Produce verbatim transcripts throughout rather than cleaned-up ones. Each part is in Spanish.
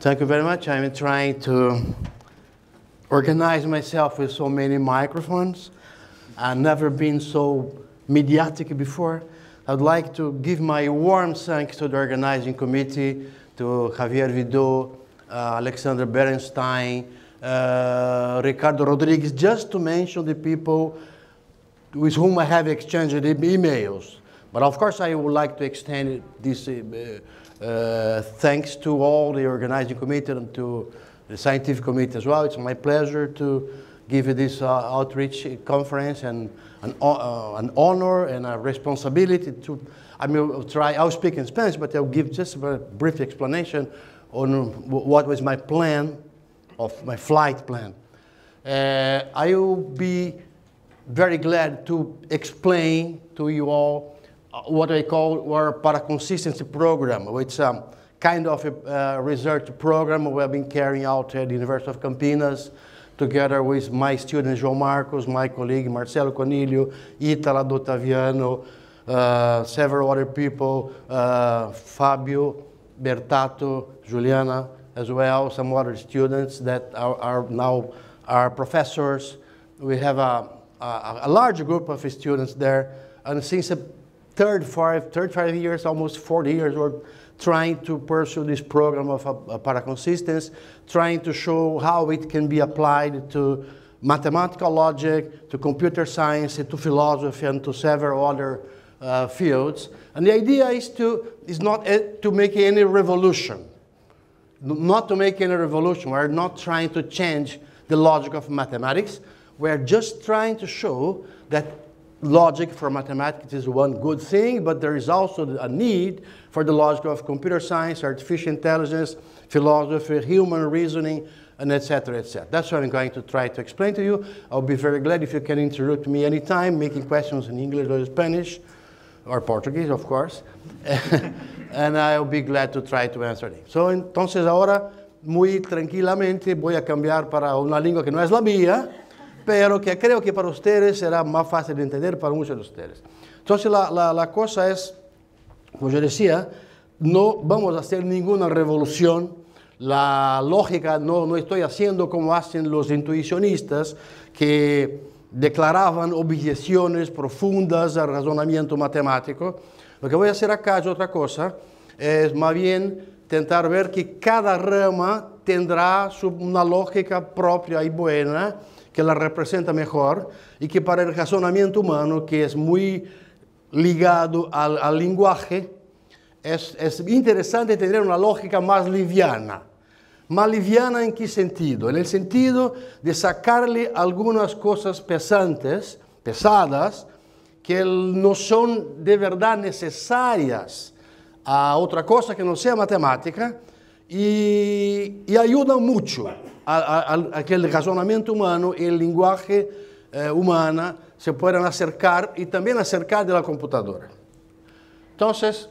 Thank you very much. I'm trying to organize myself with so many microphones. I've never been so mediatic before. I'd like to give my warm thanks to the organizing committee, to Javier Vidot, uh, Alexander Berenstein, uh, Ricardo Rodriguez, just to mention the people with whom I have exchanged emails. But of course, I would like to extend this uh, uh, thanks to all the organizing committee and to the scientific committee as well. It's my pleasure to give you this uh, outreach conference and an, uh, an honor and a responsibility to, I mean, I'll try, I'll speak in Spanish, but I'll give just a brief explanation on what was my plan, of my flight plan. Uh, I will be very glad to explain to you all what I call our paraconsistency program, which is um, kind of a uh, research program we have been carrying out at the University of Campinas, together with my student João Marcos, my colleague Marcelo Conilho, Itala D'Ottaviano, uh, several other people, uh, Fabio, Bertato, Juliana as well, some other students that are, are now are professors. We have a, a, a large group of students there, and since a third, five, third five years, almost forty years, we're trying to pursue this program of uh, paraconsistence, trying to show how it can be applied to mathematical logic, to computer science, to philosophy, and to several other uh, fields. And the idea is to is not uh, to make any revolution, not to make any revolution. We're not trying to change the logic of mathematics. We're just trying to show that logic for mathematics is one good thing, but there is also a need for the logic of computer science, artificial intelligence, philosophy, human reasoning, and et cetera, et cetera. That's what I'm going to try to explain to you. I'll be very glad if you can interrupt me anytime, making questions in English or Spanish, or Portuguese, of course. And I'll be glad to try to answer it. So, entonces ahora, muy tranquilamente, voy a cambiar para una lengua que no es la mía, pero que creo que para ustedes será más fácil de entender para muchos de ustedes. Entonces, la, la, la cosa es, como yo decía, no vamos a hacer ninguna revolución. La lógica no, no estoy haciendo como hacen los intuicionistas que declaraban objeciones profundas al razonamiento matemático. Lo que voy a hacer acá es otra cosa, es más bien intentar ver que cada rama tendrá su, una lógica propia y buena, que la representa mejor, y que para el razonamiento humano, que es muy ligado al, al lenguaje, es, es interesante tener una lógica más liviana. ¿Más liviana en qué sentido? En el sentido de sacarle algunas cosas pesantes, pesadas, que no son de verdad necesarias a otra cosa que no sea matemática, y, y ayudan mucho a, a, a que el razonamiento humano y el lenguaje eh, humano se puedan acercar y también acercar de la computadora. Entonces,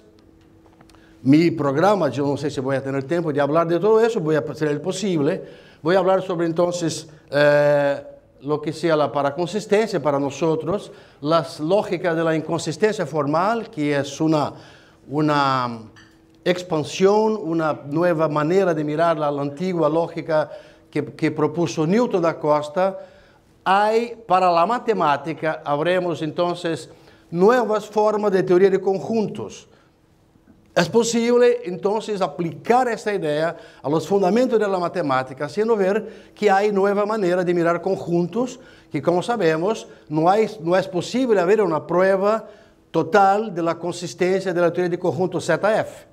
mi programa, yo no sé si voy a tener tiempo de hablar de todo eso, voy a hacer el posible. Voy a hablar sobre entonces eh, lo que sea la paraconsistencia para nosotros, las lógicas de la inconsistencia formal, que es una, una expansión, una nueva manera de mirar la, la antigua lógica que, que propuso Newton da Costa. Hay, para la matemática, habremos entonces nuevas formas de teoría de conjuntos. Es posible, entonces, aplicar esta idea a los fundamentos de la matemática, haciendo ver que hay nueva manera de mirar conjuntos, que, como sabemos, no, hay, no es posible haber una prueba total de la consistencia de la teoría de conjuntos Z F.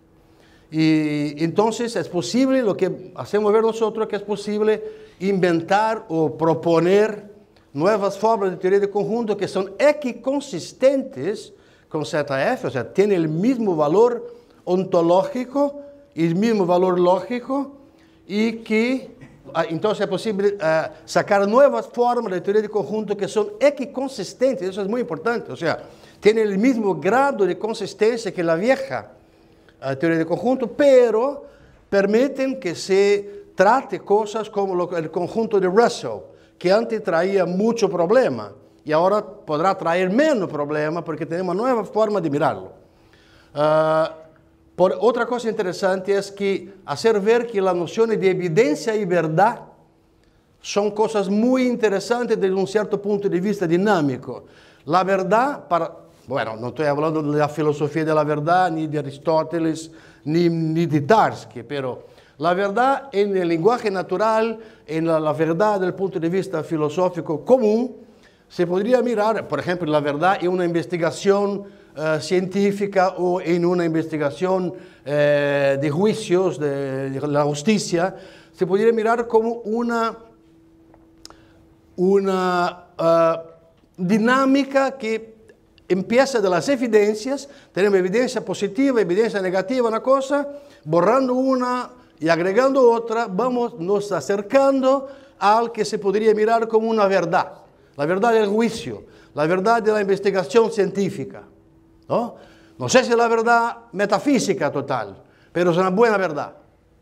Y entonces es posible, lo que hacemos ver nosotros, que es posible inventar o proponer nuevas formas de teoría de conjuntos que son equiconsistentes con Z F, o sea, tiene el mismo valor ontológico y el mismo valor lógico, y que entonces es posible uh, sacar nuevas formas de teoría de conjunto que son equiconsistentes. Eso es muy importante, o sea, tiene el mismo grado de consistencia que la vieja uh, teoría de conjunto, pero permiten que se trate cosas como lo, el conjunto de Russell, que antes traía mucho problema, y ahora podrá traer menos problema porque tenemos una nueva forma de mirarlo. Uh, Por, otra cosa interesante es que hacer ver que las nociones de evidencia y verdad son cosas muy interesantes desde un cierto punto de vista dinámico. La verdad, para, bueno, no estoy hablando de la filosofía de la verdad, ni de Aristóteles, ni, ni de Tarski, pero la verdad en el lenguaje natural, en la, la verdad desde el punto de vista filosófico común, se podría mirar, por ejemplo, la verdad en una investigación uh, científica o en una investigación uh, de juicios, de, de la justicia, se podría mirar como una, una uh, dinámica que empieza de las evidencias. Tenemos evidencia positiva, evidencia negativa, una cosa, borrando una y agregando otra, vamos nos acercando al que se podría mirar como una verdad. La verdad del juicio, la verdad de la investigación científica. ¿No? No sé si es la verdad metafísica total, pero es una buena verdad.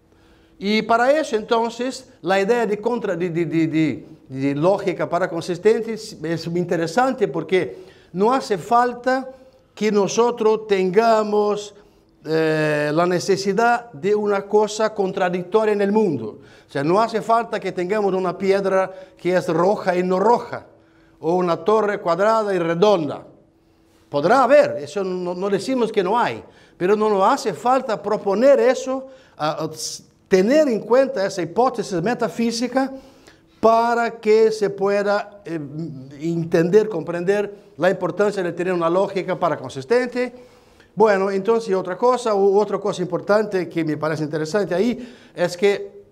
Y para eso, entonces, la idea de, contra, de, de, de, de, de lógica para consistentes es muy interesante porque no hace falta que nosotros tengamos eh, la necesidad de una cosa contradictoria en el mundo. O sea, no hace falta que tengamos una piedra que es roja y no roja, o una torre cuadrada y redonda. Podrá haber, eso no, no decimos que no hay, pero no nos hace falta proponer eso, uh, tener en cuenta esa hipótesis metafísica para que se pueda eh, entender, comprender la importancia de tener una lógica para consistente. Bueno, entonces otra cosa, otra cosa importante que me parece interesante ahí, es que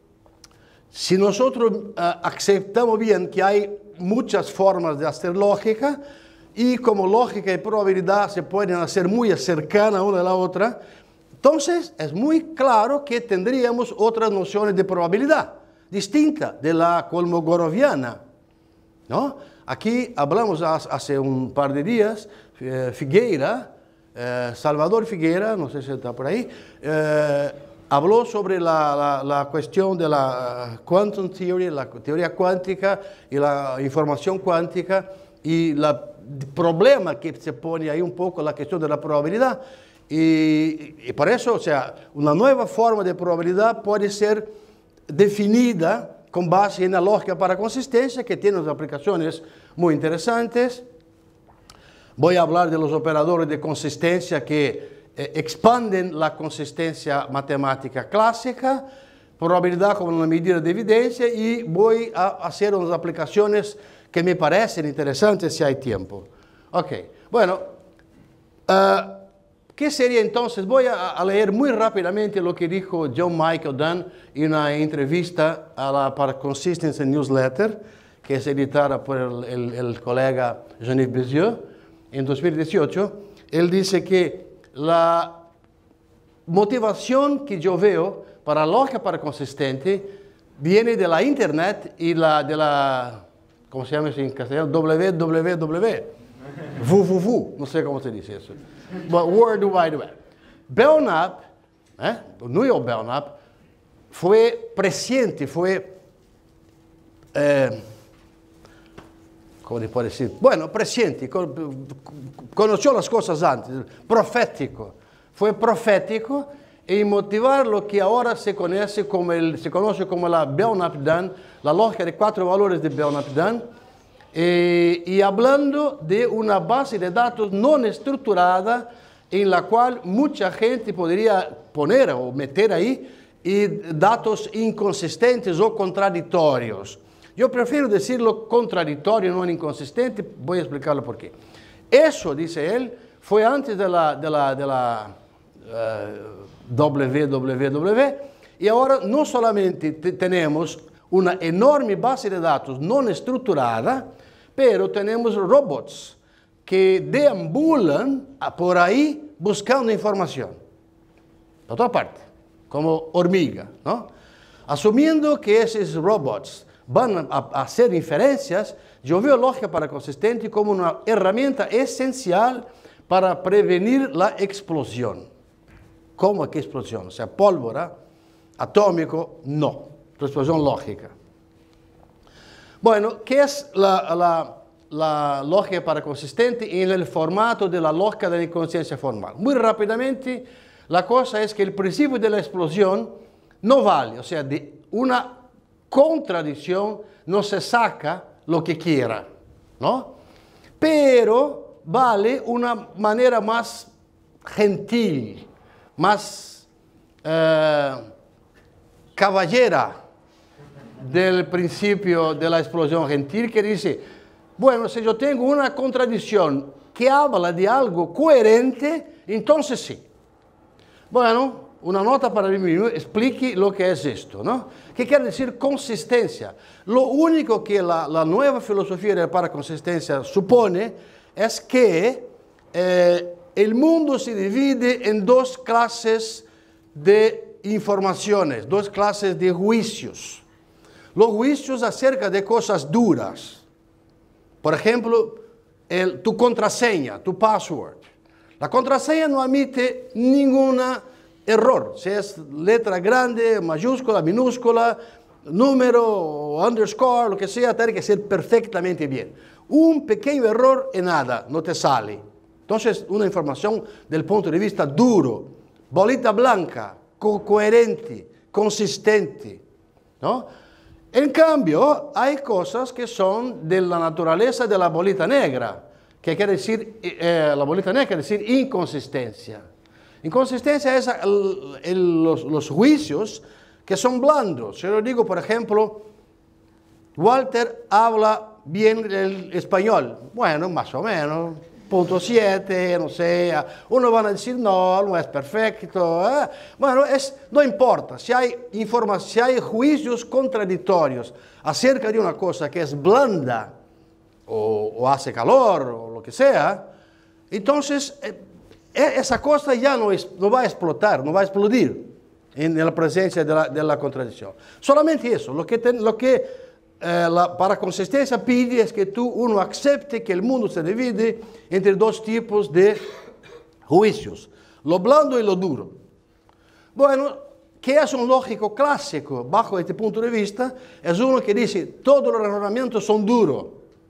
si nosotros uh, aceptamos bien que hay muchas formas de hacer lógica, y como lógica y probabilidad se pueden hacer muy cercanas una a la otra, entonces es muy claro que tendríamos otras nociones de probabilidad, distintas de la kolmogoroviana, ¿no? Aquí hablamos hace un par de días, eh, Figueira, eh, Salvador Figueira, no sé si está por ahí, eh, habló sobre la, la, la cuestión de la quantum theory, la teoría cuántica y la información cuántica y el problema que se pone ahí un poco la cuestión de la probabilidad. Y, y por eso, o sea, una nueva forma de probabilidad puede ser definida con base en la lógica para consistencia, que tiene unas aplicaciones muy interesantes. Voy a hablar de los operadores de consistencia que expanden la consistencia matemática clásica, probabilidad como una medida de evidencia, y voy a hacer unas aplicaciones que me parecen interesantes si hay tiempo. Ok, bueno, uh, ¿qué sería entonces? Voy a, a leer muy rápidamente lo que dijo John Michael Dunn en una entrevista a la para Consistency Newsletter, que es editada por el, el, el colega Jean-Yves Bézieux en dos mil dieciocho. Él dice que la motivación que yo veo para la lógica para consistente viene de la internet y la, de la, ¿cómo se llama eso en castellano? W W W. www, no sé cómo se dice eso. But World Wide Web. Belknap, ¿eh? Neil Belknap, fue presciente, fue, eh, ¿cómo se puede decir? Bueno, presciente, conoció las cosas antes, profético. Fue profético en motivar lo que ahora se conoce como, el, se conoce como la Belknap-Dunn, la lógica de cuatro valores de Belknap-Dunn, eh, y hablando de una base de datos no estructurada en la cual mucha gente podría poner o meter ahí y datos inconsistentes o contradictorios. Yo prefiero decirlo contradictorio, no inconsistente, voy a explicarlo por qué. Eso, dice él, fue antes de la, de la, de la uh, W W W, y ahora no solamente tenemos una enorme base de datos no estructurada, pero tenemos robots que deambulan por ahí buscando información, por toda parte, como hormiga, ¿no? Asumiendo que esos robots van a hacer inferencias, yo veo lógica para consistente como una herramienta esencial para prevenir la explosión. ¿Cómo que explosión? O sea, pólvora, atómico, no. Explosión lógica. Bueno, ¿qué es la, la, la lógica para consistente en el formato de la lógica de la inconsciencia formal? Muy rápidamente, La cosa es que el principio de la explosión no vale, o sea, de una contradicción no se saca lo que quiera, ¿no? Pero vale una manera más gentil, más eh, caballera del principio de la explosión gentil, que dice, bueno, si yo tengo una contradicción que habla de algo coherente, entonces sí. Bueno, una nota para mí mismo, explique lo que es esto, ¿no? ¿Qué quiere decir consistencia? Lo único que la, la nueva filosofía de la paraconsistencia supone es que eh, el mundo se divide en dos clases de informaciones, dos clases de juicios. Los juicios acerca de cosas duras. Por ejemplo, el, tu contraseña, tu password. La contraseña no admite ningún error. Si es letra grande, mayúscula, minúscula, número, underscore, lo que sea, tiene que ser perfectamente bien. Un pequeño error y nada, no te sale. Entonces, una información del punto de vista duro, bolita blanca, co coherente, consistente, ¿no? En cambio, hay cosas que son de la naturaleza de la bolita negra, que quiere decir, eh, la bolita negra quiere decir inconsistencia. Inconsistencia es el, el, los, los juicios que son blandos. Yo digo, por ejemplo, Walter habla bien el español. Bueno, más o menos, punto siete, no sé. Uno van a decir, no, no es perfecto. ¿eh? Bueno, es, no importa. Si hay, informa, si hay juicios contradictorios acerca de una cosa que es blanda, o, o hace calor, o lo que sea, entonces eh, esa cosa ya no, es, no va a explotar, no va a explodir en, en la presencia de la, de la contradicción. Solamente eso, lo que... Ten, lo que Eh, la paraconsistencia pide es que tú, uno acepte que el mundo se divide entre dos tipos de juicios, lo blando y lo duro. Bueno, ¿qué es un lógico clásico bajo este punto de vista? Es uno que dice, todos los razonamientos son duros.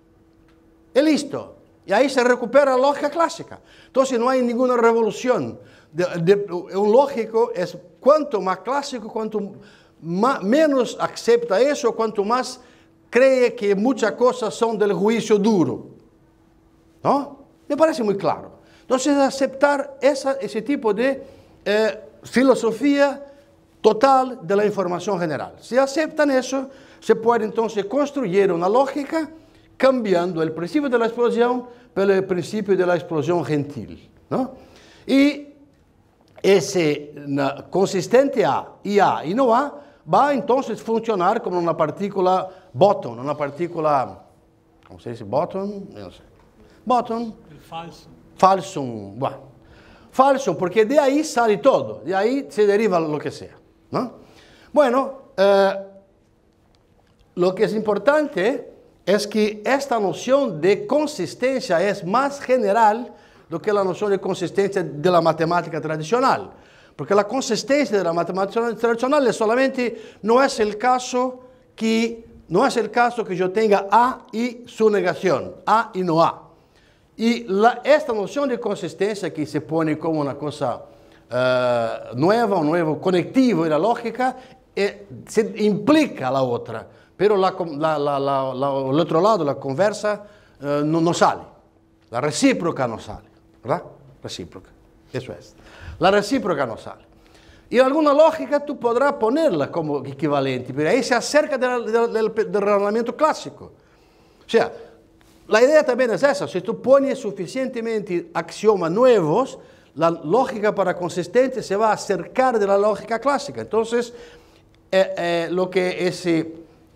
Y listo. Y ahí se recupera la lógica clásica. Entonces no hay ninguna revolución. De, de, un lógico es cuanto más clásico, cuanto más, menos acepta eso, cuanto más cree que muchas cosas son del juicio duro. ¿No? Me parece muy claro. Entonces, aceptar esa, ese tipo de eh, filosofía total de la información general. Si aceptan eso, se puede entonces construir una lógica cambiando el principio de la explosión por el principio de la explosión gentil, ¿no? Y ese na, consistente A y A y no A va entonces a funcionar como una partícula bottom, una partícula, ¿cómo se dice? Bottom, no sé. Bottom. El falso. Falso, bueno. Falso, porque de ahí sale todo, de ahí se deriva lo que sea, ¿no? Bueno, eh, lo que es importante es que esta noción de consistencia es más general do que la noción de consistencia de la matemática tradicional. Porque la consistencia de la matemática tradicional es solamente, no es el caso que, no es el caso que yo tenga A y su negación, A y no A. Y la, esta noción de consistencia que se pone como una cosa uh, nueva, un nuevo conectivo en la lógica, eh, se implica la otra. Pero la, la, la, la, la, el otro lado, la conversa, uh, no, no sale. La recíproca no sale, ¿verdad? Recíproca, eso es. La recíproca no sale. Y en alguna lógica tú podrás ponerla como equivalente, pero ahí se acerca del, del, del, del razonamiento clásico. O sea, la idea también es esa. Si tú pones suficientemente axiomas nuevos, la lógica paraconsistente se va a acercar de la lógica clásica. Entonces, eh, eh, lo que ese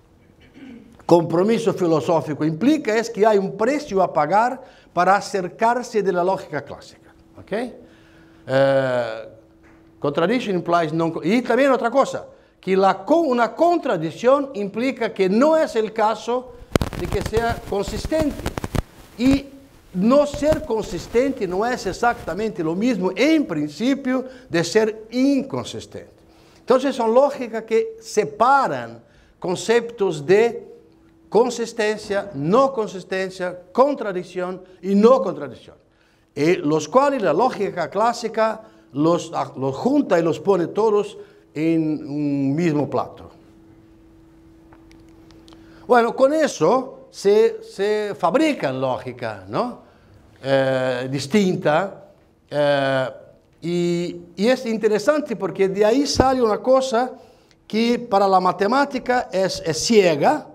compromiso filosófico implica es que hay un precio a pagar para acercarse de la lógica clásica. ¿Okay? Uh, contradiction implies non... Y también otra cosa, que la, una contradicción implica que no es el caso de que sea consistente. Y no ser consistente no es exactamente lo mismo en principio de ser inconsistente. Entonces son lógicas que separan conceptos de consistencia, no consistencia, contradicción y no contradicción. Y los cuales la lógica clásica los, los junta y los pone todos en un mismo plato. Bueno, con eso se, se fabrican lógica, ¿no? eh, distinta eh, y, y es interesante porque de ahí sale una cosa que para la matemática es, es ciega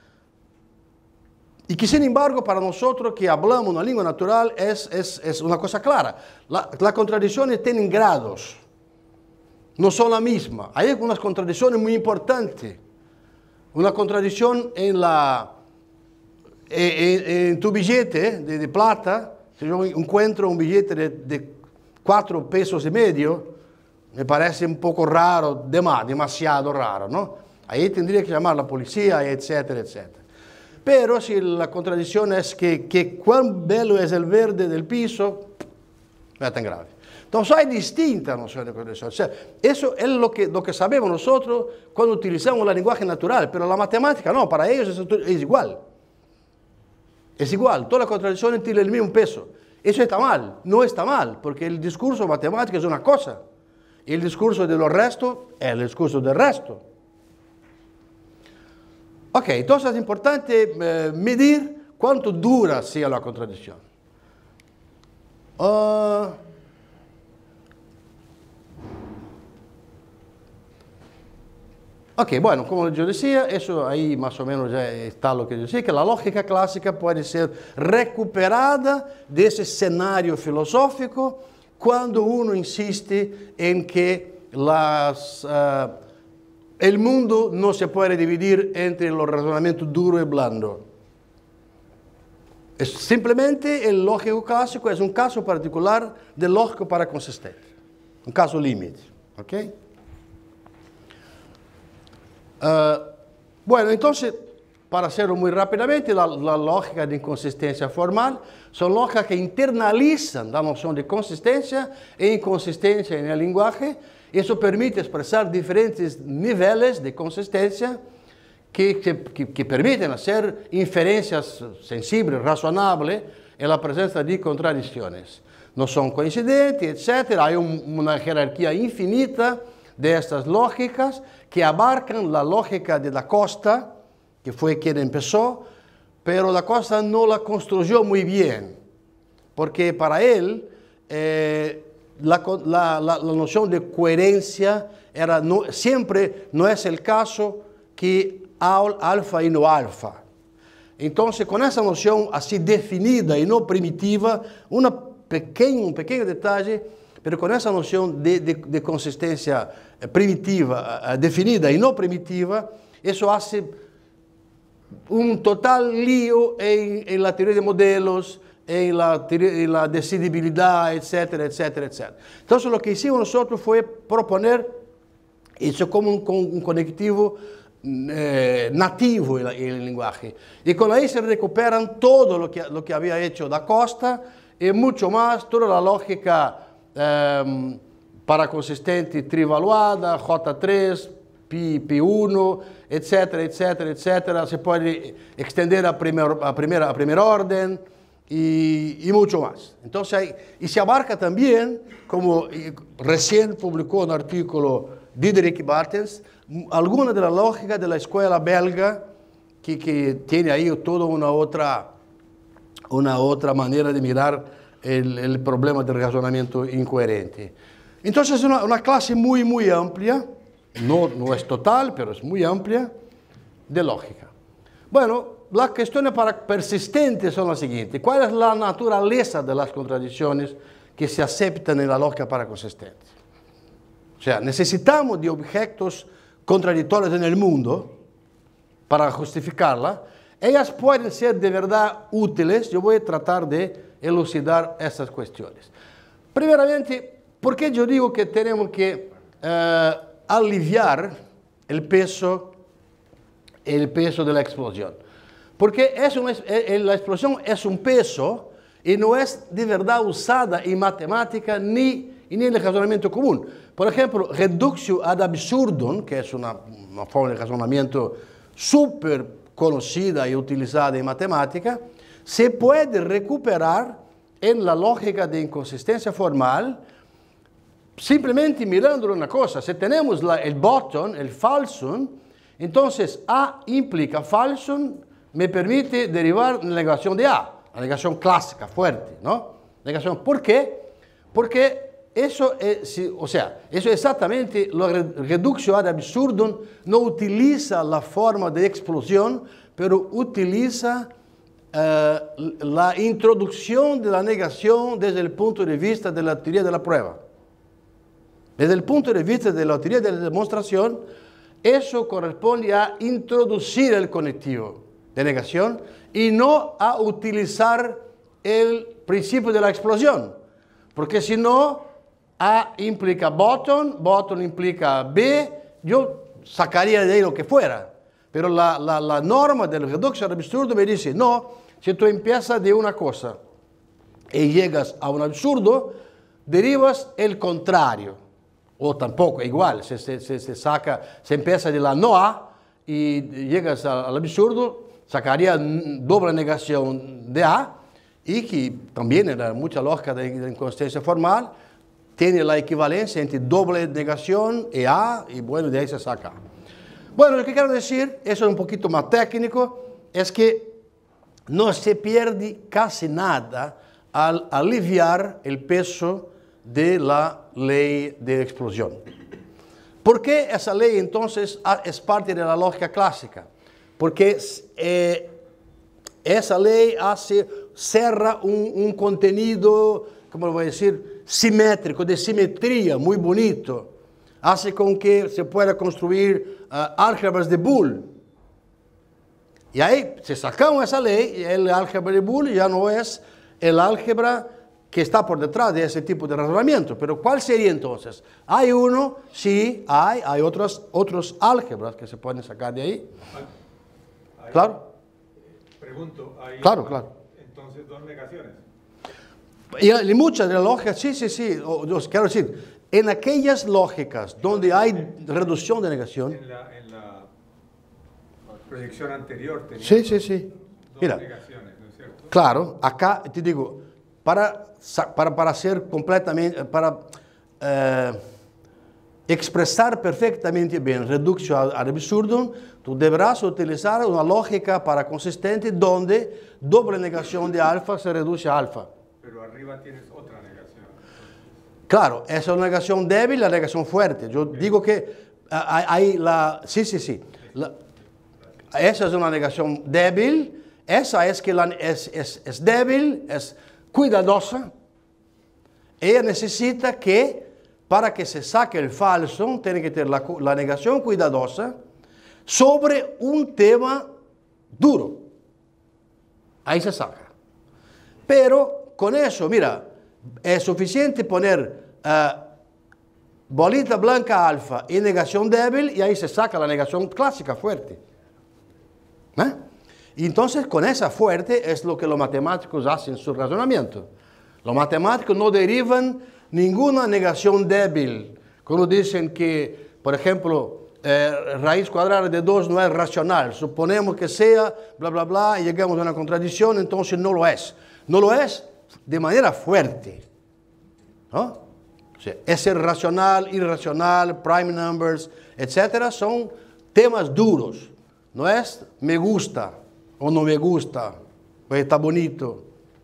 y que sin embargo para nosotros que hablamos una lengua natural es, es, es una cosa clara. La, las contradicciones tienen grados, no son la misma. Hay algunas contradicciones muy importantes. Una contradicción en, la, en, en tu billete de, de plata. Si yo encuentro un billete de, de cuatro pesos y medio, me parece un poco raro, demasiado raro, ¿no? Ahí tendría que llamar a la policía, etcétera, etcétera. Pero si la contradicción es que, que cuán bello es el verde del piso, no es tan grave. Entonces hay distintas nociones de contradicción. O sea, eso es lo que, lo que sabemos nosotros cuando utilizamos el lenguaje natural, pero la matemática no, para ellos es, es igual. Es igual, todas las contradicciones tienen el mismo peso. Eso está mal, no está mal, porque el discurso matemático es una cosa, y el discurso de los restos es el discurso del resto. Ok, entonces es importante eh, medir cuánto dura sea la contradicción. Uh, Ok, bueno, como yo decía, eso ahí más o menos ya está lo que yo decía, que la lógica clásica puede ser recuperada de ese escenario filosófico cuando uno insiste en que las, uh, el mundo no se puede dividir entre los razonamientos duro y blando. Es simplemente el lógico clásico es un caso particular del lógico para consistente, un caso límite, ¿ok? Uh, bueno, entonces, para hacerlo muy rápidamente, la, la lógica de inconsistencia formal son lógicas que internalizan la noción de consistencia e inconsistencia en el lenguaje. Eso permite expresar diferentes niveles de consistencia que, que, que, que permiten hacer inferencias sensibles, razonables, en la presencia de contradicciones. No son coincidentes, etcétera. Hay un, una jerarquía infinita de estas lógicas que abarcan la lógica de Da Costa, que fue quien empezó, pero Da Costa no la construyó muy bien, porque para él eh, la, la, la, la noción de coherencia era no, siempre no es el caso que alfa y no alfa. Entonces, con esa noción así definida y no primitiva, una pequeño, un pequeño detalle, pero con esa noción de, de, de consistencia primitiva, uh, definida y no primitiva, eso hace un total lío en, en la teoría de modelos, en la, en la decidibilidad, etcétera, etcétera, etcétera. Entonces lo que hicimos nosotros fue proponer eso como un, un conectivo eh, nativo en, en el lenguaje. Y con ahí se recuperan todo lo que, lo que había hecho Da Costa y mucho más, toda la lógica Um, para consistente trivaluada, J tres, Pi, Pi uno, etcétera, etcétera, etcétera. Se puede extender a primer, a primera, a primer orden y, y mucho más. Entonces, hay, y se abarca también, como recién publicó un artículo Diederik Bartels, alguna de la lógica de la escuela belga que, que tiene ahí toda una otra, una otra manera de mirar El, el problema del razonamiento incoherente. Entonces es una, una clase muy, muy amplia, no, no es total, pero es muy amplia, de lógica. Bueno, las cuestiones para persistentes son las siguientes. ¿Cuál es la naturaleza de las contradicciones que se aceptan en la lógica para consistentes? O sea, necesitamos de objetos contradictorios en el mundo para justificarla. Ellas pueden ser de verdad útiles. Yo voy a tratar de elucidar estas cuestiones. Primeramente, ¿por qué yo digo que tenemos que uh, aliviar el peso, el peso de la explosión? Porque es una, la explosión es un peso y no es de verdad usada en matemática ni, ni en el razonamiento común. Por ejemplo, reductio ad absurdum, que es una, una forma de razonamiento súper conocida y utilizada en matemática, se puede recuperar en la lógica de inconsistencia formal simplemente mirando una cosa, si tenemos la, el botón, el falsum, entonces A implica falsum, me permite derivar la negación de A, la negación clásica, fuerte, ¿no? Negación, ¿por qué? Porque eso es, o sea, eso exactamente, la reducción ad absurdum no utiliza la forma de explosión, pero utiliza uh, la introducción de la negación desde el punto de vista de la teoría de la prueba. Desde el punto de vista de la teoría de la demostración, eso corresponde a introducir el conectivo de negación y no a utilizar el principio de la explosión. Porque si no, A implica bottom, bottom implica B, yo sacaría de ahí lo que fuera. Pero la, la, la norma del reducción ad absurdo me dice, no, si tú empiezas de una cosa y llegas a un absurdo, derivas el contrario. O tampoco, igual, se, se, se, se saca, se empieza de la no A y llegas al absurdo, sacaría doble negación de A, y que también era mucha lógica de, de inconsistencia formal, tiene la equivalencia entre doble negación y A, y bueno, de ahí se saca. Bueno, lo que quiero decir, eso es un poquito más técnico, es que no se pierde casi nada al aliviar el peso de la ley de explosión. ¿Por qué esa ley entonces es parte de la lógica clásica? Porque eh, esa ley hace, cerra un, un contenido, ¿cómo lo voy a decir?, simétrico, de simetría, muy bonito. Hace con que se pueda construir uh, álgebras de Boole. Y ahí se sacamos esa ley, el álgebra de Boole ya no es el álgebra que está por detrás de ese tipo de razonamiento. Pero ¿cuál sería entonces? Hay uno, sí, hay, hay otros, otros álgebras que se pueden sacar de ahí. Hay, claro. Pregunto, ¿hay claro, claro. entonces dos negaciones? Y, y muchas de las lógicas, sí, sí, sí. O, yo quiero decir, en aquellas lógicas donde hay reducción de negación. En la, en la proyección anterior tenía sí, sí, sí. dos Mira, negaciones, ¿no es cierto? Claro, acá te digo, para, para, para ser completamente, para eh, expresar perfectamente bien reducción ad absurdum, tú deberás utilizar una lógica para consistente donde doble negación de alfa se reduce a alfa. Pero arriba tienes otra negación. Claro, esa es una negación débil y la negación fuerte. Yo okay. digo que uh, hay, hay la... Sí, sí, sí. La, esa es una negación débil. Esa es que la, es, es, es débil, es cuidadosa. Ella necesita que, para que se saque el falso, tiene que tener la, la negación cuidadosa sobre un tema duro. Ahí se saca. Pero con eso, mira, es suficiente poner uh, bolita blanca alfa y negación débil y ahí se saca la negación clásica fuerte. ¿Eh? Y entonces con esa fuerte es lo que los matemáticos hacen en su razonamiento. Los matemáticos no derivan ninguna negación débil. Cuando dicen que, por ejemplo, eh, raíz cuadrada de dos no es racional, suponemos que sea, bla, bla, bla, y llegamos a una contradicción, entonces no lo es. No lo es de manera fuerte. ¿No? O sea, es ser racional, irracional, prime numbers, etcétera, son temas duros. No es me gusta o no me gusta, pues está bonito.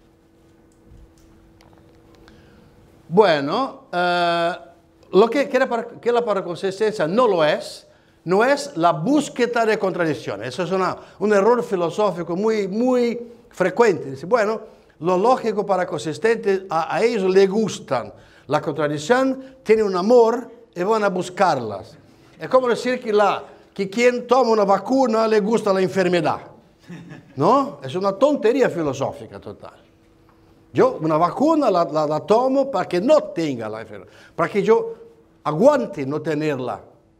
Bueno, uh, lo que, que, para, que la paraconsistencia no lo es, no es la búsqueda de contradicciones. Eso es una, un error filosófico muy, muy frecuente. Dice, bueno, lo lógico para consistente, a, a ellos les gustan la contradicción, tienen un amor y van a buscarlas. Es como decir que, la, que quien toma una vacuna le gusta la enfermedad. ¿No? Es una tontería filosófica total. Yo una vacuna la, la, la tomo para que no tenga la enfermedad, para que yo aguante no tenerla.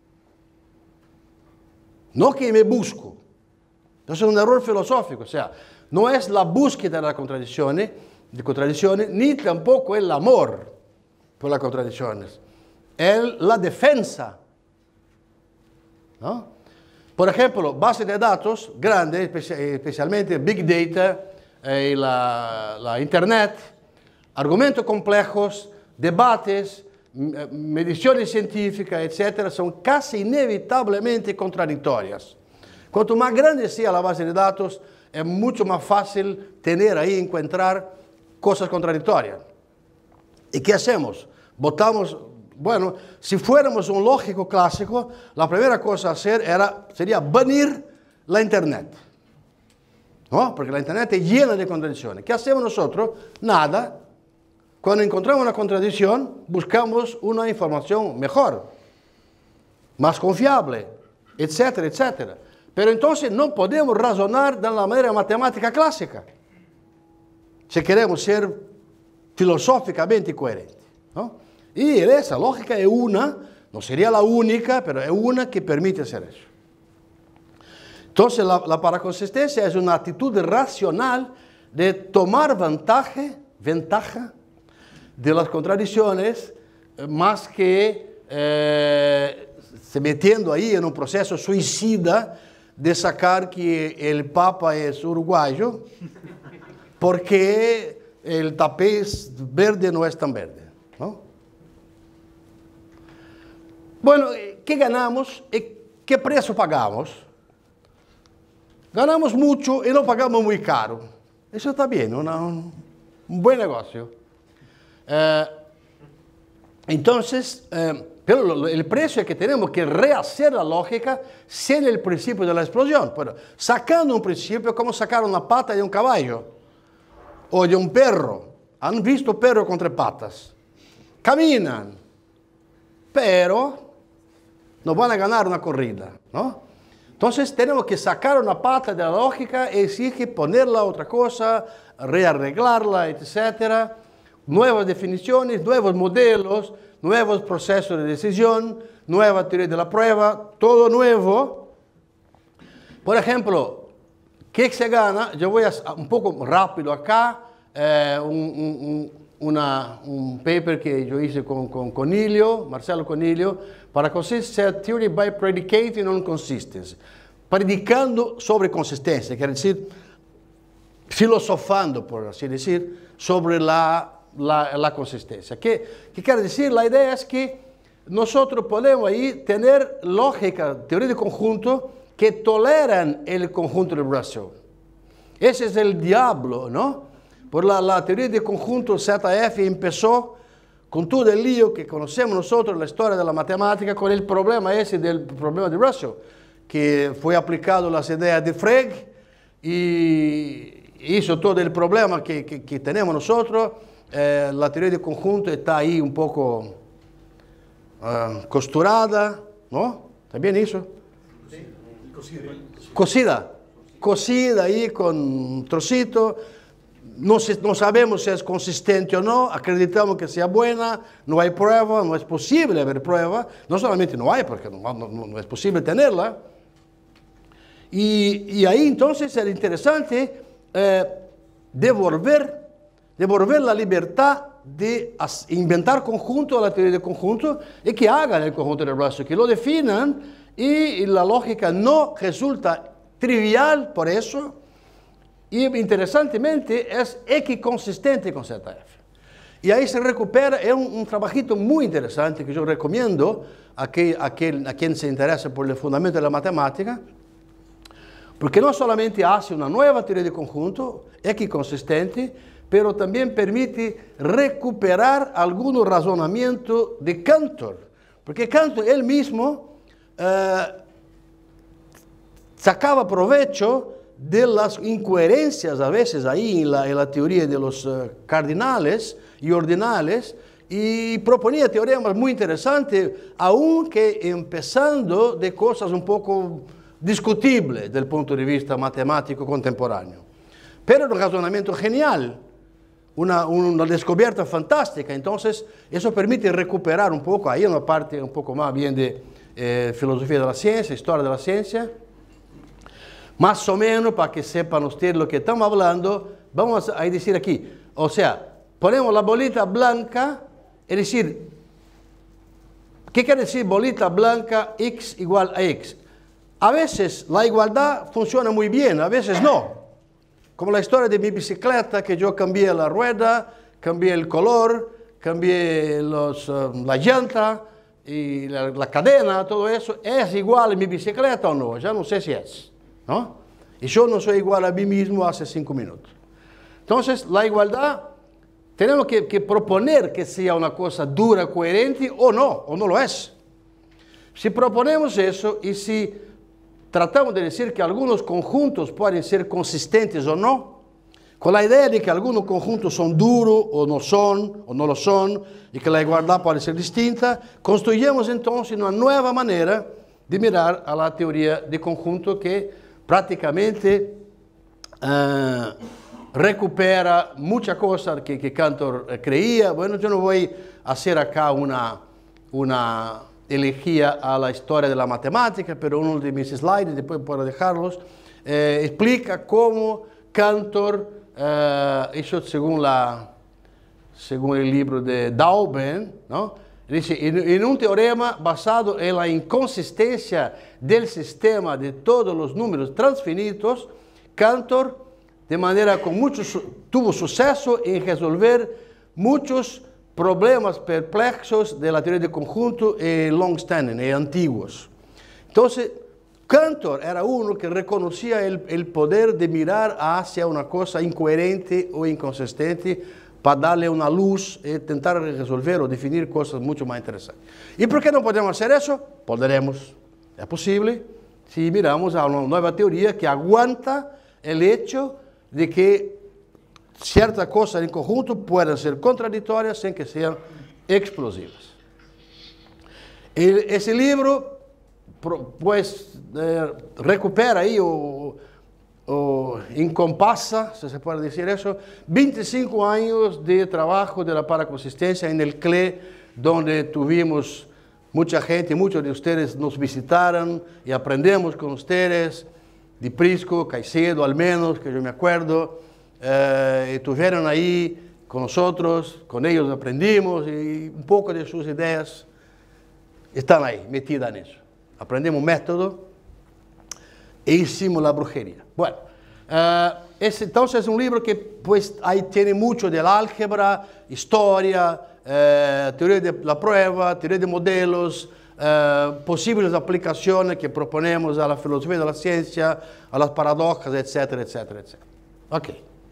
No que me busco. Eso es un error filosófico, o sea, no es la búsqueda de las contradicciones, de contradicciones, ni tampoco el amor por las contradicciones. Es la defensa. ¿No? Por ejemplo, bases de datos grandes, especialmente Big Data y eh, la, la Internet, argumentos complejos, debates, mediciones científicas, etcétera, son casi inevitablemente contradictorias. Cuanto más grande sea la base de datos, es mucho más fácil tener ahí, encontrar cosas contradictorias. ¿Y qué hacemos? Votamos, bueno, si fuéramos un lógico clásico, la primera cosa a hacer era, sería banir la Internet. ¿No? Porque la Internet es llena de contradicciones. ¿Qué hacemos nosotros? Nada. Cuando encontramos una contradicción, buscamos una información mejor, más confiable, etcétera, etcétera. Pero entonces no podemos razonar de la manera matemática clásica, si queremos ser filosóficamente coherentes, ¿no? Y esa lógica es una, no sería la única, pero es una que permite hacer eso. Entonces la, la paraconsistencia es una actitud racional de tomar ventaja, ventaja de las contradicciones, más que eh, se metiendo ahí en un proceso suicida de sacar que el Papa es uruguayo porque el tapiz verde no es tan verde, ¿no? Bueno, ¿qué ganamos y qué precio pagamos? Ganamos mucho y no pagamos muy caro. Eso está bien, una, un, un buen negocio. Eh, entonces, eh, pero el precio es que tenemos que rehacer la lógica sin el principio de la explosión. Pero sacando un principio es como sacar una pata de un caballo o de un perro. ¿Han visto perros con tres patas? Caminan, pero no van a ganar una corrida, ¿no? Entonces tenemos que sacar una pata de la lógica y decir que ponerla otra cosa, rearreglarla, etcétera. Nuevas definiciones, nuevos modelos, nuevos procesos de decisión, nueva teoría de la prueba, todo nuevo. Por ejemplo, ¿qué se gana? Yo voy a un poco rápido acá, eh, un, un, una, un paper que yo hice con, con Conilio, Marcelo Conilio, para Consistency Theory by Predicating on Consistency. Predicando sobre consistencia, quiere decir, filosofando, por así decir, sobre la La, la consistencia. ¿Qué, ¿Qué quiere decir? La idea es que nosotros podemos ahí tener lógica, teoría de conjunto, que toleran el conjunto de Russell. Ese es el diablo, ¿no? Por la, la teoría de conjunto Z F empezó con todo el lío que conocemos nosotros, la historia de la matemática, con el problema ese del problema de Russell, que fue aplicado las ideas de Frege y hizo todo el problema que, que, que tenemos nosotros. Eh, la teoría de conjunto está ahí un poco uh, costurada, ¿no? ¿Está bien eso? Sí. Cosida. Cosida. Cosida ahí con un trocito. No, se, no sabemos si es consistente o no, acreditamos que sea buena, no hay prueba, no es posible haber prueba. No solamente no hay, porque no, no, no es posible tenerla. Y, y ahí entonces es interesante eh, devolver devolver la libertad de inventar conjunto a la teoría de conjunto y que hagan el conjunto de Russell, que lo definan y la lógica no resulta trivial por eso y interesantemente es equiconsistente con Z F. Y ahí se recupera, es un, un trabajito muy interesante que yo recomiendo a, que, a, que, a quien se interesa por el fundamento de la matemática, porque no solamente hace una nueva teoría de conjunto equiconsistente, pero también permite recuperar algunos razonamientos de Cantor, porque Cantor él mismo eh, sacaba provecho de las incoherencias a veces ahí en la, en la teoría de los uh, cardinales y ordinales y proponía teoremas muy interesantes, aunque empezando de cosas un poco discutibles desde el punto de vista matemático contemporáneo. Pero un razonamiento genial, una, una descubierta fantástica, entonces eso permite recuperar un poco, ahí una parte un poco más bien de eh, filosofía de la ciencia, historia de la ciencia. Más o menos, para que sepan ustedes lo que estamos hablando, vamos a decir aquí, o sea, ponemos la bolita blanca, es decir, ¿qué quiere decir bolita blanca x igual a x? A veces la igualdad funciona muy bien, a veces no. Como la historia de mi bicicleta, que yo cambié la rueda, cambié el color, cambié los, uh, la llanta y la, la cadena, todo eso. ¿Es igual a mi bicicleta o no? Ya no sé si es, ¿no? Y yo no soy igual a mí mismo hace cinco minutos. Entonces, la igualdad, tenemos que, que proponer que sea una cosa dura, coherente, o no, o no lo es. Si proponemos eso y si tratamos de decir que algunos conjuntos pueden ser consistentes o no, con la idea de que algunos conjuntos son duros o no son, o no lo son, y que la igualdad puede ser distinta, construyamos entonces una nueva manera de mirar a la teoría de conjunto que prácticamente uh, recupera muchas cosas que, que Cantor eh, creía. Bueno, yo no voy a hacer acá una, una elegía a la historia de la matemática, pero uno de mis slides, después puedo dejarlos, eh, explica cómo Cantor, eh, eso según, la, según el libro de Dauben, ¿no? Dice, en, en un teorema basado en la inconsistencia del sistema de todos los números transfinitos, Cantor, de manera con mucho, tuvo suceso en resolver muchos problemas perplexos de la teoría de conjunto eh, long-standing, eh, antiguos. Entonces, Cantor era uno que reconocía el, el poder de mirar hacia una cosa incoherente o inconsistente para darle una luz e tentar resolver o definir cosas mucho más interesantes. ¿Y por qué no podemos hacer eso? Podremos. Es posible si miramos a una nueva teoría que aguanta el hecho de que ciertas cosas en conjunto pueden ser contradictorias sin que sean explosivas. El, ese libro pues eh, recupera ahí o, o encompasa, si se puede decir eso, veinticinco años de trabajo de la paraconsistencia en el C L E, donde tuvimos mucha gente, muchos de ustedes nos visitaron y aprendemos con ustedes, de Prisco, Caicedo al menos, que yo me acuerdo, eh, estuvieron ahí con nosotros, con ellos aprendimos y un poco de sus ideas están ahí, metidas en eso. Aprendemos un método e hicimos la brujería. Bueno, uh, ese, entonces es un libro que pues ahí tiene mucho de la álgebra, historia, uh, teoría de la prueba, teoría de modelos, uh, posibles aplicaciones que proponemos a la filosofía de la ciencia, a las paradojas, etcétera, etcétera, etcétera. Ok.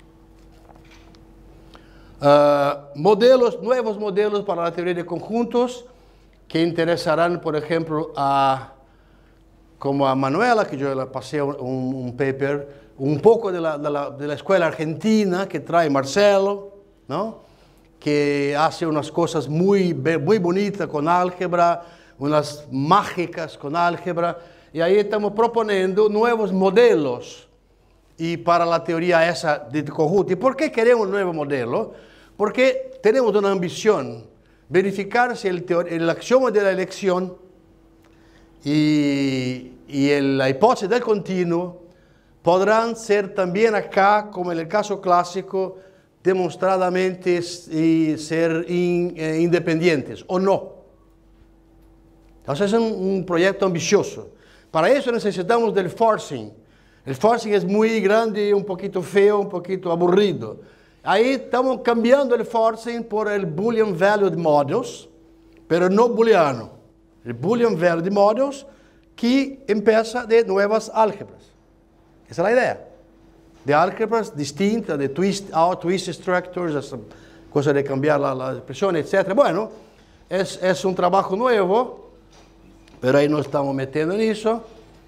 Uh, modelos, nuevos modelos para la teoría de conjuntos que interesarán, por ejemplo, a, como a Manuela, que yo le pasé un, un paper, un poco de la, de, la, de la escuela argentina que trae Marcelo, ¿no? Que hace unas cosas muy, muy bonitas con álgebra, unas mágicas con álgebra, y ahí estamos proponiendo nuevos modelos y para la teoría esa de conjunto. ¿Y por qué queremos un nuevo modelo? Porque tenemos una ambición, verificar si el, el axioma de la elección y, y el, la hipótesis del continuo podrán ser también acá, como en el caso clásico, demostradamente y ser in, eh, independientes, o no. Entonces es un, un proyecto ambicioso. Para eso necesitamos del forcing. El forcing es muy grande, un poquito feo, un poquito aburrido. Ahí estamos cambiando el forcing por el Boolean Valued Models, pero no booleano. El Boolean Valued Models que empieza de nuevas álgebras. Esa es la idea. De álgebras distintas, de twist out, twist structures, esa cosa de cambiar la, la expresión, etcétera. Bueno, es, es un trabajo nuevo, pero ahí nos estamos metiendo en eso.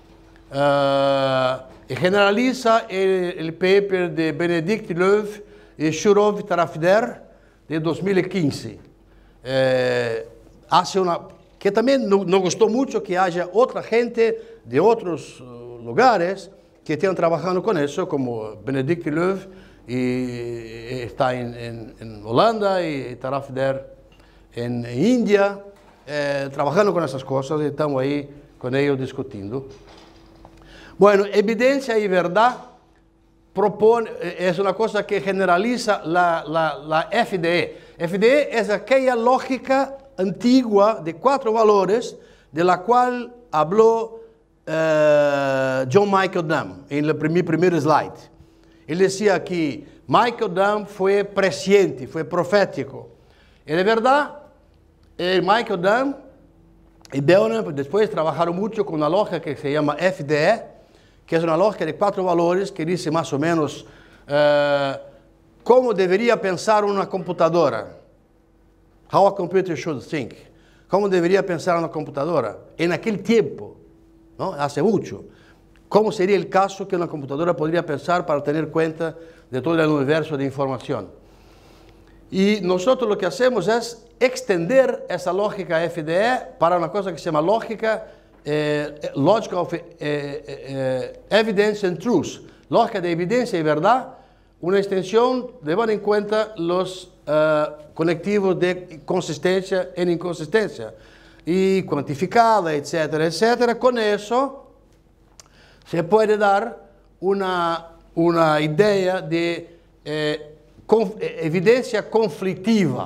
Uh, generaliza el, el paper de Benedict Löw y Shurov Tarafder de dos mil quince. Eh, hace una, que también no, nos gustó mucho que haya otra gente de otros uh, lugares que estén trabajando con eso, como Benedict Löw, y, y está en, en, en Holanda, y Tarafder en, en India, eh, trabajando con esas cosas, y estamos ahí con ellos discutiendo. Bueno, evidencia y verdad propone, es una cosa que generaliza la, la, la F D E. F D E es aquella lógica antigua de cuatro valores de la cual habló uh, John Michael Dunn en el mi primer slide. Él decía que Michael Dunn fue presciente, fue profético. Y de verdad, eh, Michael Dunn y Belknap después trabajaron mucho con una lógica que se llama F D E, que es una lógica de cuatro valores que dice más o menos uh, cómo debería pensar una computadora. How a computer should think. Cómo debería pensar una computadora en aquel tiempo, ¿no? Hace mucho. Cómo sería el caso que una computadora podría pensar para tener cuenta de todo el universo de información. Y nosotros lo que hacemos es extender esa lógica F D E para una cosa que se llama lógica eh, Logic of eh, eh, Evidence and Truth, lógica de evidencia y verdad, una extensión llevando en cuenta los uh, conectivos de consistencia e inconsistencia, y cuantificada, etcétera, etcétera. Con eso se puede dar una, una idea de eh, conf, evidencia conflictiva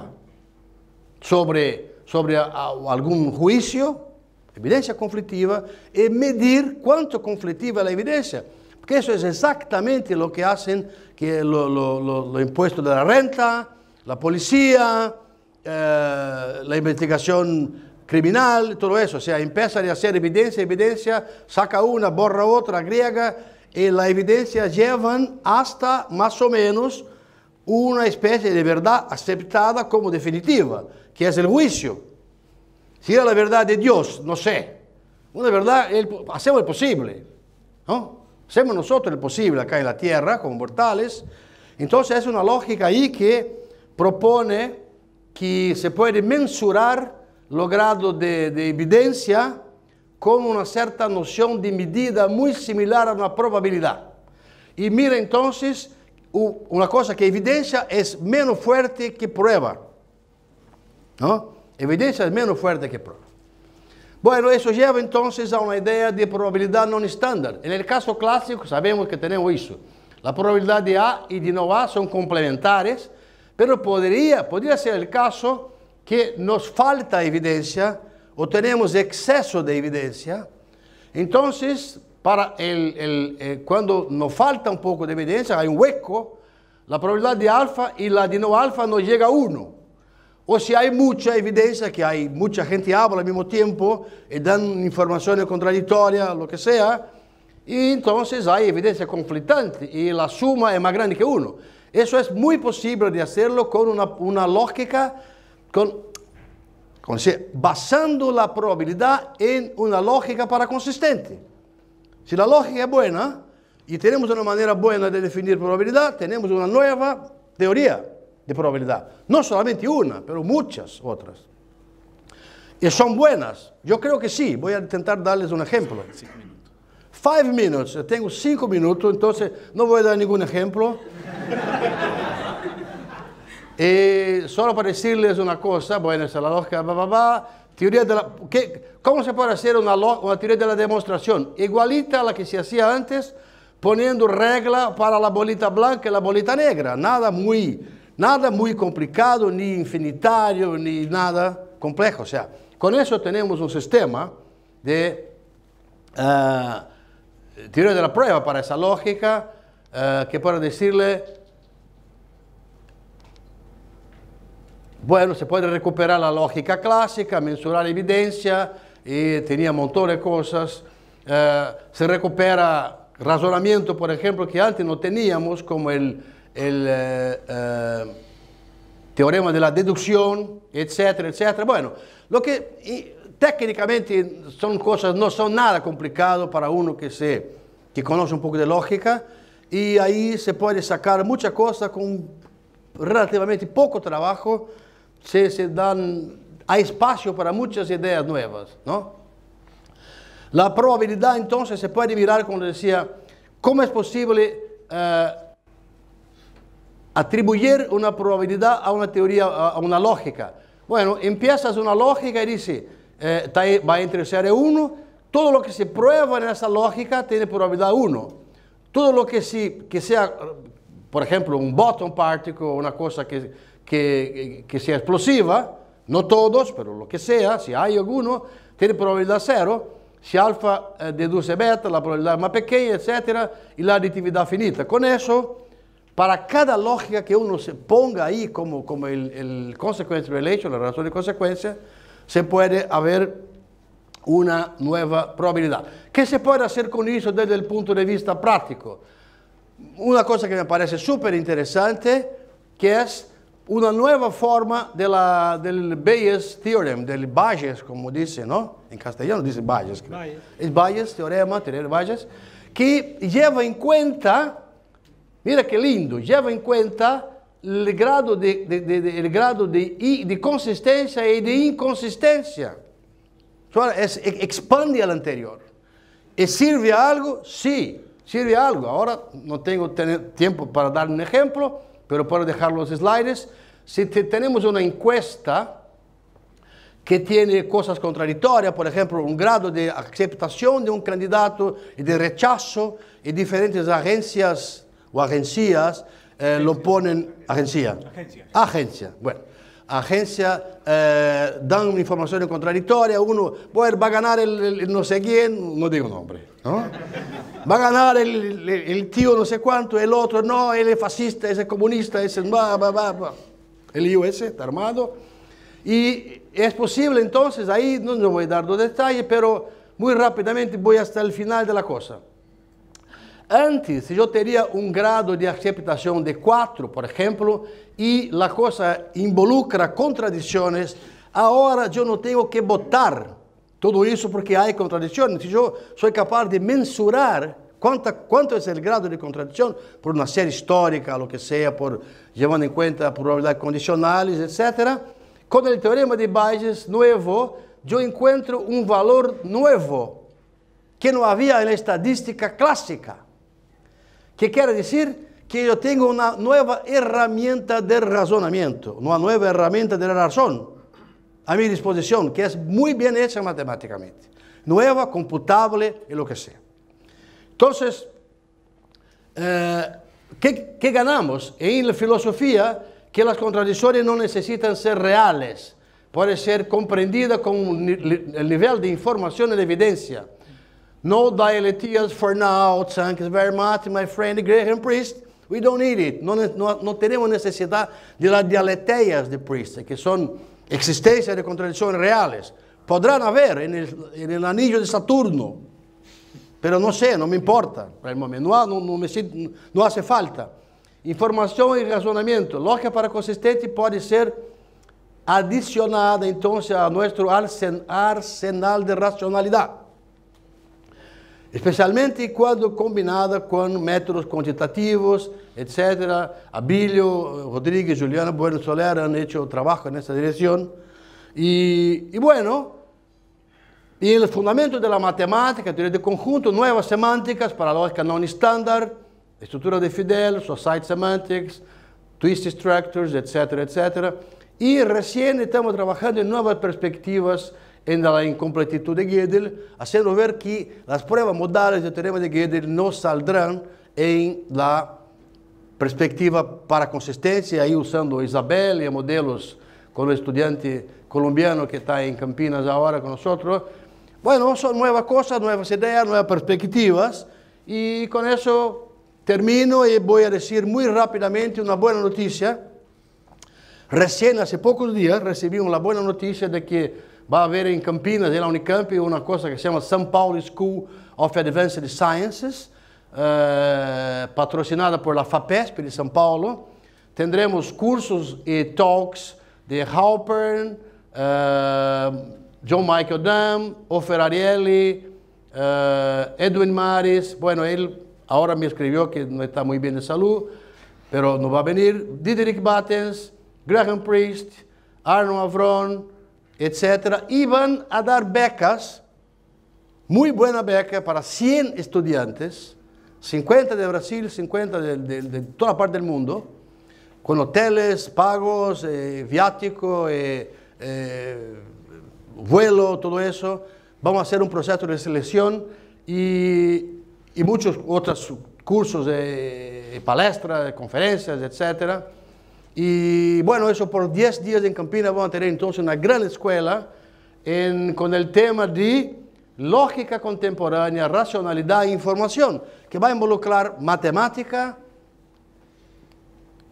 sobre, sobre a, a, algún juicio, evidencia conflictiva, y medir cuánto conflictiva es la evidencia. Porque eso es exactamente lo que hacen que lo, lo, lo, lo impuesto de la renta, la policía, eh, la investigación criminal, todo eso. O sea, empieza a hacer evidencia, evidencia, saca una, borra otra, agrega, y la evidencia llevan hasta más o menos una especie de verdad aceptada como definitiva, que es el juicio. Si era la verdad de Dios, no sé. Una verdad, el, hacemos el posible, ¿no? Hacemos nosotros el posible acá en la tierra, como mortales. Entonces es una lógica ahí que propone que se puede mensurar los grados de, de evidencia con una cierta noción de medida muy similar a una probabilidad. Y mira entonces, una cosa que evidencia es menos fuerte que prueba, ¿no? Evidencia es menos fuerte que prueba. Bueno, eso lleva entonces a una idea de probabilidad no estándar. En el caso clásico sabemos que tenemos eso. La probabilidad de A y de no A son complementares, pero podría, podría ser el caso que nos falta evidencia o tenemos exceso de evidencia. Entonces, para el, el, el, cuando nos falta un poco de evidencia, hay un hueco, la probabilidad de alfa y la de no alfa no llega a uno. O si hay mucha evidencia, que hay mucha gente habla al mismo tiempo y dan informaciones contradictorias, lo que sea, y entonces hay evidencia conflictante y la suma es más grande que uno. Eso es muy posible de hacerlo con una, una lógica, con, con, basando la probabilidad en una lógica para consistente. Si la lógica es buena y tenemos una manera buena de definir probabilidad, tenemos una nueva teoría de probabilidad. No solamente una, pero muchas otras. Y son buenas. Yo creo que sí. Voy a intentar darles un ejemplo. Cinco minutos. Five minutes. Yo tengo cinco minutos, entonces no voy a dar ningún ejemplo. Y solo para decirles una cosa, bueno, esa es la lógica, bla, bla, bla, teoría de la, ¿qué, ¿cómo se puede hacer una, una teoría de la demostración? Igualita a la que se hacía antes, poniendo regla para la bolita blanca y la bolita negra. Nada muy... Nada muy complicado, ni infinitario, ni nada complejo. O sea, con eso tenemos un sistema de uh, teoría de la prueba para esa lógica uh, que puede decirle, bueno, se puede recuperar la lógica clásica, mensurar evidencia, y tenía un montón de cosas. Uh, se recupera razonamiento, por ejemplo, que antes no teníamos, como el... el eh, eh, teorema de la deducción, etcétera, etcétera. Bueno, lo que y, técnicamente son cosas, no son nada complicado para uno que, se, que conoce un poco de lógica, y ahí se puede sacar muchas cosas con relativamente poco trabajo, se, se dan, hay espacio para muchas ideas nuevas, ¿no? La probabilidad entonces se puede mirar, como decía, cómo es posible eh, atribuir una probabilidad a una teoría, a una lógica. Bueno, empiezas una lógica y dice, eh, va entre cero y uno, todo lo que se prueba en esa lógica tiene probabilidad uno. Todo lo que, si, que sea, por ejemplo, un bottom particle, una cosa que, que, que sea explosiva, no todos, pero lo que sea, si hay alguno, tiene probabilidad cero. Si alfa eh, deduce beta, la probabilidad es más pequeña, etcétera, y la aditividad finita. Con eso, para cada lógica que uno se ponga ahí como, como el, el consequence relation, la relación de consecuencia, se puede haber una nueva probabilidad. ¿Qué se puede hacer con eso desde el punto de vista práctico? Una cosa que me parece súper interesante, que es una nueva forma de la, del Bayes Theorem, del Bayes, como dice, ¿no? En castellano dice Bayes. Bayes. Es Bayes, teorema, teorema Bayes, que lleva en cuenta, mira qué lindo, lleva en cuenta el grado de, de, de, de, el grado de, de consistencia y de inconsistencia. Es, expande al anterior. ¿Y sirve a algo? Sí, sirve a algo. Ahora no tengo tener tiempo para dar un ejemplo, pero puedo dejar los slides. Si te, tenemos una encuesta que tiene cosas contradictorias, por ejemplo, un grado de aceptación de un candidato y de rechazo, y diferentes agencias o agencias eh, lo ponen... Agencia. Agencia. Agencia, bueno. Agencia eh, dan informaciones contradictorias, uno bueno, va a ganar el, el, el no sé quién, no digo nombre, ¿no? Va a ganar el, el, el tío no sé cuánto, el otro no, él es fascista, ese es comunista, ese va, va, va, va. El lío ese está armado. Y es posible entonces, ahí no, no voy a dar los detalles, pero muy rápidamente voy hasta el final de la cosa. Antes yo tenía un grado de aceptación de cuatro, por ejemplo, y la cosa involucra contradicciones. Ahora yo no tengo que votar todo eso porque hay contradicciones. Si yo soy capaz de mensurar cuánta, cuánto es el grado de contradicción por una serie histórica, lo que sea, por llevando en cuenta probabilidades condicionales, etcétera. Con el teorema de Bayes nuevo, yo encuentro un valor nuevo que no había en la estadística clásica. ¿Qué quiere decir? Que yo tengo una nueva herramienta de razonamiento, una nueva herramienta de la razón a mi disposición, que es muy bien hecha matemáticamente. Nueva, computable y lo que sea. Entonces, eh, ¿qué, ¿qué ganamos? En la filosofía, que las contradicciones no necesitan ser reales, puede ser comprendida con el nivel de información y de evidencia. No dialectics for now, thank you very much, my friend Graham Priest. We don't need it. No, no, no tenemos necesidad de las dialecteias de Priest, que son existencias de contradicciones reales. Podrán haber en el, en el anillo de Saturno, pero no sé, no me importa para el momento. No, no, no, me, no hace falta. Información y razonamiento. Lógica para consistente puede ser adicionada entonces a nuestro arsenal de racionalidad. Especialmente cuando combinada con métodos cuantitativos, etcétera. Abilio, Rodríguez, Juliana Bueno Soler han hecho trabajo en esa dirección. Y, y bueno, y el fundamento de la matemática, teoría de conjunto, nuevas semánticas para la lógica non-estándar, estructura de Fidel, society semantics, twist structures, etcétera, etcétera. Y recién estamos trabajando en nuevas perspectivas en la incompletitud de Gödel, haciendo ver que las pruebas modales del teorema de Gödel no saldrán en la perspectiva para consistencia, ahí usando Isabel y modelos con el estudiante colombiano que está en Campinas ahora con nosotros. Bueno, son nuevas cosas, nuevas ideas, nuevas perspectivas, y con eso termino y voy a decir muy rápidamente una buena noticia. Recién, hace pocos días, recibimos la buena noticia de que va a haber en Campinas, en la Unicamp, una cosa que se llama São Paulo School of Advanced Sciences, eh, patrocinada por la FAPESP de São Paulo. Tendremos cursos y talks de Halpern, eh, John Michael Dam, Ofer Ariely, eh, Edwin Maris. Bueno, él ahora me escribió que no está muy bien de salud, pero no va a venir. Diederik Battens, Graham Priest, Arno Avron, etcétera, y van a dar becas, muy buena beca para cien estudiantes, cincuenta de Brasil, cincuenta de, de, de toda parte del mundo, con hoteles, pagos, eh, viático, eh, eh, vuelo, todo eso. Vamos a hacer un proceso de selección y, y muchos otros cursos, de palestras, de conferencias, etcétera. Y bueno, eso por diez días en Campinas vamos a tener entonces una gran escuela en, con el tema de lógica contemporánea, racionalidad e información, que va a involucrar matemática,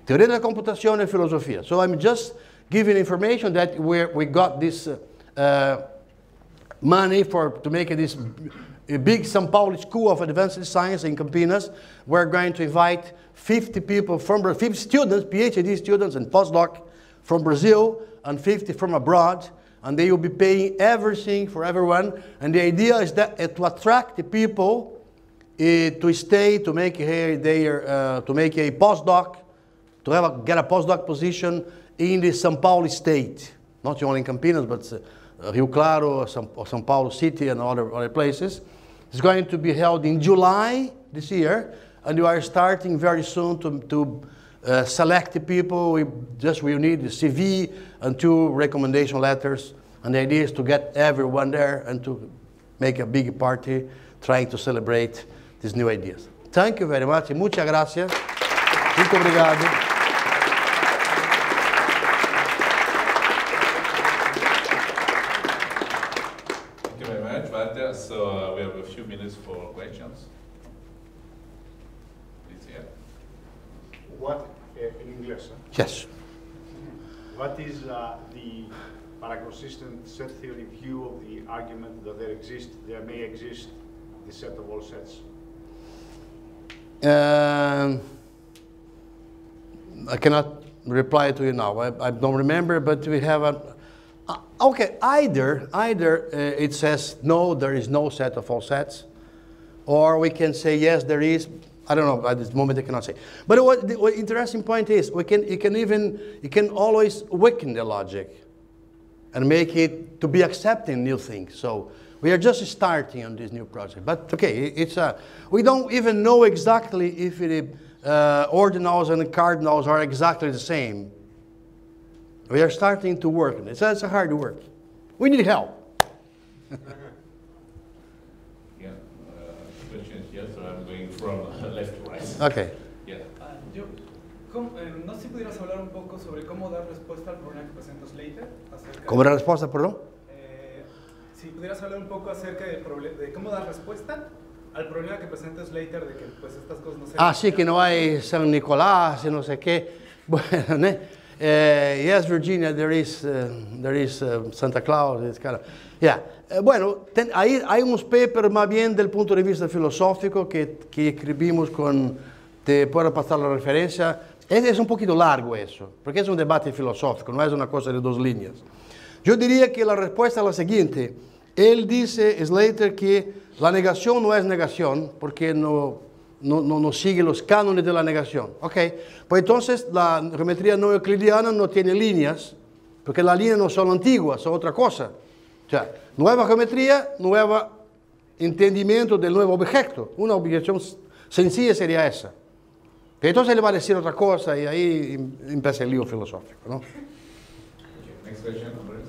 Teoría de la computación y filosofía. So I'm just giving information that we're, we got this uh, uh, money for to make this a big São Paulo School of Advanced Science in Campinas. We're going to invite fifty people from fifty students, PhD students and postdoc from Brazil, and fifty from abroad, and they will be paying everything for everyone. And the idea is that uh, to attract the people uh, to stay, to make a, their, uh, to make a postdoc, to have a, get a postdoc position in the São Paulo state, not only in Campinas, but uh, Rio Claro, São, São Paulo City, and other, other places. It's going to be held in July this year, and we are starting very soon to, to uh, select the people. We just will need the C V and two recommendation letters, and the idea is to get everyone there and to make a big party trying to celebrate these new ideas. Thank you very much. Muchas gracias. Muito obrigado. So uh, we have a few minutes for questions. Please, yeah. What, uh, in English, huh? Yes. What is uh, the paraconsistent set theory view of the argument that there exist, there may exist the set of all sets? Um, I cannot reply to you now. I, I don't remember, but we have a. Uh, okay, either either uh, it says no, there is no set of all sets, or we can say yes, there is. I don't know at this moment. I cannot say. But what the what interesting point is, we can you can even you can always weaken the logic, and make it to be accepting new things. So we are just starting on this new project. But okay, it's a we don't even know exactly if it, uh, ordinals and cardinals are exactly the same. We are starting to work on it. So it's a hard work. We need help. Yeah, uh, questions here, so I'm going from left to right. Okay. Yeah. Uh, yo, ¿cómo, eh, no sé si pudieras hablar un poco sobre cómo dar respuesta al problema que presenta Slater. Acerca ¿Cómo de, la respuesta, perdón? eh, si pudieras hablar un poco acerca del proble- de cómo dar respuesta al problema que presenta Slater de que pues estas cosas no se... Ah, sí, que no hay San Nicolás y no sé qué. Bueno, ¿no? Uh, yes, Virginia, there is, uh, there is uh, Santa Claus. It's kind of, yeah. Uh, bueno, ten, hay, hay unos papers más bien del punto de vista filosófico que, que escribimos con, te puedo pasar la referencia. Es, es un poquito largo eso, porque es un debate filosófico, no es una cosa de dos líneas. Yo diría que la respuesta es la siguiente. Él dice, Slater, que la negación no es negación, porque no... No, no, no sigue los cánones de la negación. Ok, pues entonces la geometría no euclidiana no tiene líneas, porque las líneas no son antiguas, son otra cosa. O sea, nueva geometría, nuevo entendimiento del nuevo objeto. Una objeción sencilla sería esa. Pero entonces él va a decir otra cosa y ahí empieza el lío filosófico, ¿no? Next question.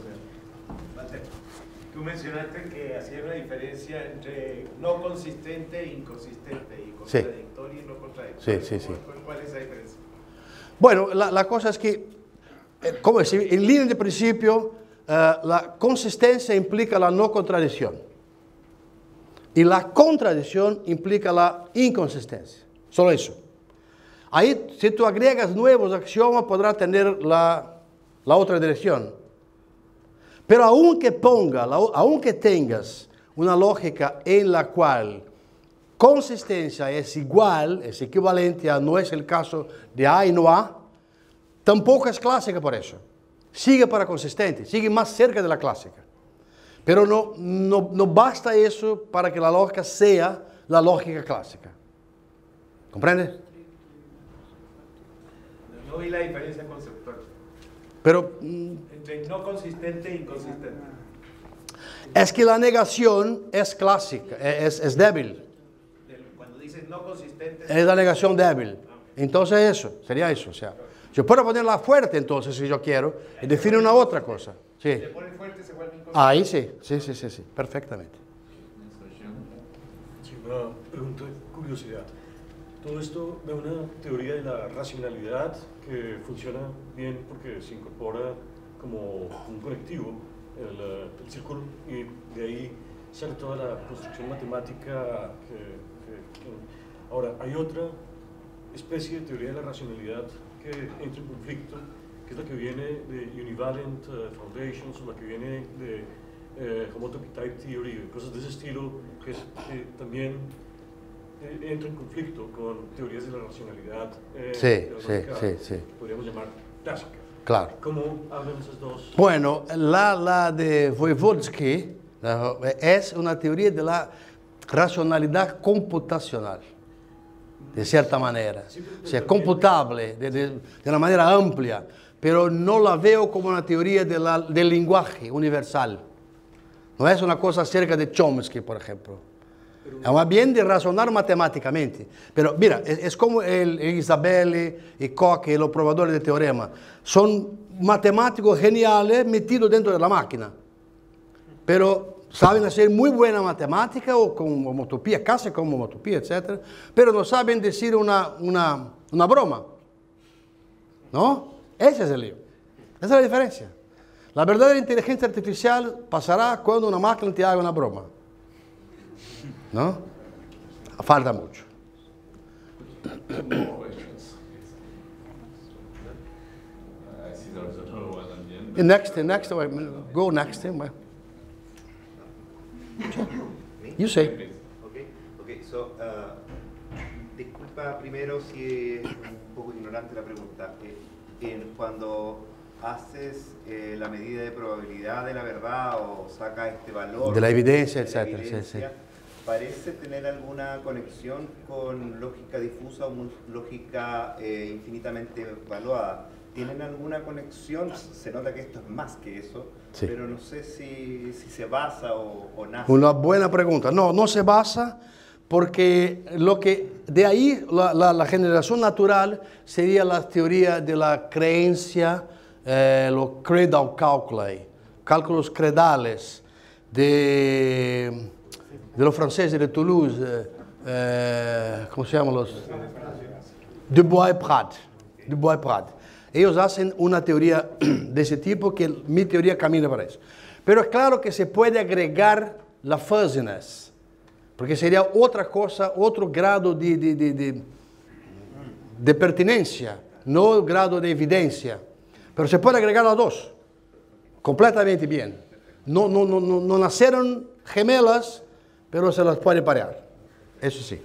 Tú mencionaste que hacía una diferencia entre no consistente e inconsistente, y contradictorio sí. y no contradictorio. Sí, sí, sí. ¿Cuál, cuál es esa diferencia? Bueno, la, la cosa es que, eh, como decir, en línea de principio, uh, la consistencia implica la no contradicción. Y la contradicción implica la inconsistencia. Solo eso. Ahí, si tú agregas nuevos axiomas, podrás tener la, la otra dirección. Pero aunque ponga, aunque tengas una lógica en la cual consistencia es igual, es equivalente a no es el caso de A y no A, tampoco es clásica por eso. Sigue para consistente, sigue más cerca de la clásica. Pero no, no, no basta eso para que la lógica sea la lógica clásica. ¿Comprendes? No vi la diferencia conceptual. Pero... Entre no consistente e inconsistente. Es que la negación es clásica, es, es débil. Cuando dices no consistente... Es la negación débil. Entonces eso, sería eso. O sea, yo puedo ponerla fuerte entonces si yo quiero y define una otra cosa. Sí. Se pone fuerte, se vuelve inconsistente. Ahí sí, sí, sí, sí, sí, perfectamente. Sí, una pregunta de curiosidad. Todo esto de una teoría de la racionalidad que funciona bien porque se incorpora como un conectivo el, el círculo y de ahí sale toda la construcción matemática que, que, que... Ahora, hay otra especie de teoría de la racionalidad que entra en conflicto, que es la que viene de Univalent uh, Foundations, o la que viene de eh, Homotopy Type Theory, cosas de ese estilo, que, es, que también eh, entra en conflicto con teorías de la racionalidad, eh, Sí, de la sí, lógica, sí, sí. podríamos llamar clásica. Claro. ¿Cómo hablan esas dos? Bueno, la, la de Voevodsky es una teoría de la racionalidad computacional, de cierta manera. O sea, computable, de, de, de una manera amplia, pero no la veo como una teoría de la, del lenguaje universal. No es una cosa acerca de Chomsky, por ejemplo. Es más bien de razonar matemáticamente. Pero mira, es, es como el, el Isabelli y Koch y los probadores de teorema. Son matemáticos geniales metidos dentro de la máquina. Pero saben hacer muy buena matemática o con homotopía, casi con homotopía, etcétera. Pero no saben decir una, una, una broma. ¿No? Ese es el lío. Esa es la diferencia. La verdadera inteligencia artificial pasará cuando una máquina te haga una broma. ¿No? Falta mucho. More questions. Uh, I see there was another one at the end. The next, the next, go next. You say. Okay, okay, so, uh, disculpa primero si es un poco ignorante la pregunta. Eh, en, cuando haces eh, la medida de probabilidad de la verdad o saca este valor De la evidencia, de la etcétera, sí, evidencia, sí. ¿parece tener alguna conexión con lógica difusa o lógica eh, infinitamente evaluada? ¿Tienen alguna conexión? Se nota que esto es más que eso, Sí. pero no sé si, si se basa o, o nace. Una buena pregunta. No, no se basa porque lo que de ahí la, la, la generación natural sería la teoría de la creencia, eh, los credal calculi, cálculos credales de, de los franceses de Toulouse, eh, eh, ¿cómo se llaman los? Dubois-Prat. Dubois-Prat. Ellos hacen una teoría de ese tipo que mi teoría camina para eso. Pero es claro que se puede agregar la fuzziness, porque sería otra cosa, otro grado de, de, de, de, de pertinencia, no grado de evidencia. Pero se puede agregar las dos, completamente bien. No, no, no, no, no nacieron gemelas, pero se las puede parear. Eso sí.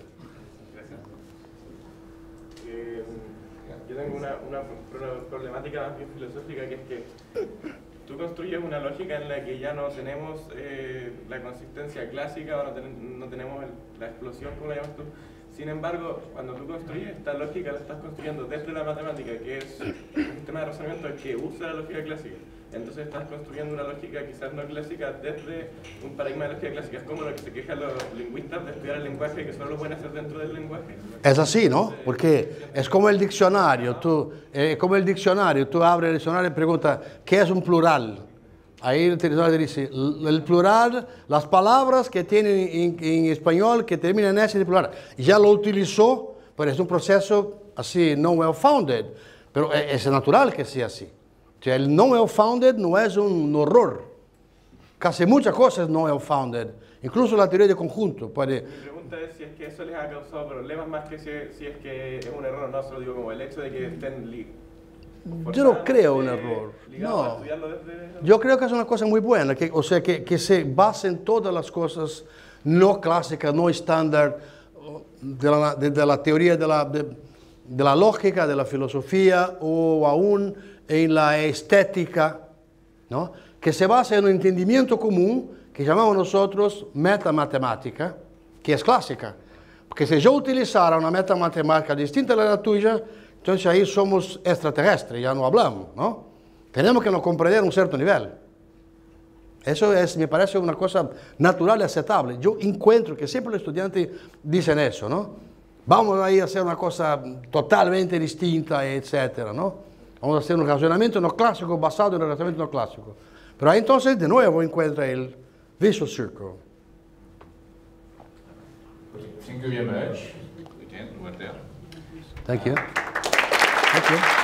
Eh, yo tengo una, una, una problemática más bien filosófica, que es que tú construyes una lógica en la que ya no tenemos eh, la consistencia clásica o no, ten, no tenemos el, la explosión, como la llamas tú. Sin embargo, cuando tú construyes esta lógica, la estás construyendo desde la matemática, que es un sistema de razonamiento que usa la lógica clásica. Entonces estás construyendo una lógica quizás no clásica desde un paradigma de lógica clásica. Es como lo que se quejan los lingüistas de estudiar el lenguaje, que solo lo pueden hacer dentro del lenguaje. Es así, ¿no? Porque es como el diccionario. Tú, eh, como el diccionario, tú abres el diccionario y preguntas, ¿qué es un plural? Ahí el diccionario dice, el plural, las palabras que tienen en, en español que terminan en S de plural. Ya lo utilizó, pero es un proceso así, no well-founded. Pero es natural que sea así. O sea, el no well-founded no es un horror. Casi muchas cosas no well-founded. Incluso la teoría de conjunto puede... Mi pregunta es si es que eso les ha causado problemas más que si, si es que es un error. No, solo digo como el hecho de que estén li Yo no creo un error. No. Yo creo que es una cosa muy buena. Que, o sea, que, que se basen todas las cosas no clásicas, no estándar, de la, de, de la teoría de la, de, de la lógica, de la filosofía o aún en la estética, ¿no? Que se basa en un entendimiento común que llamamos nosotros metamatemática, que es clásica. Porque si yo utilizara una metamatemática distinta a la tuya, entonces ahí somos extraterrestres, ya no hablamos, ¿no? Tenemos que nos comprender a un cierto nivel. Eso es, me parece una cosa natural y aceptable. Yo encuentro que siempre los estudiantes dicen eso, ¿no? Vamos a ir a hacer una cosa totalmente distinta, etcétera, ¿no? Vamos a hacer un razonamiento no clásico basado en el razonamiento no clásico. Pero ahí entonces de nuevo encuentra el vicious circle. Thank you very much. Again, we're there. Thank you. Thank you.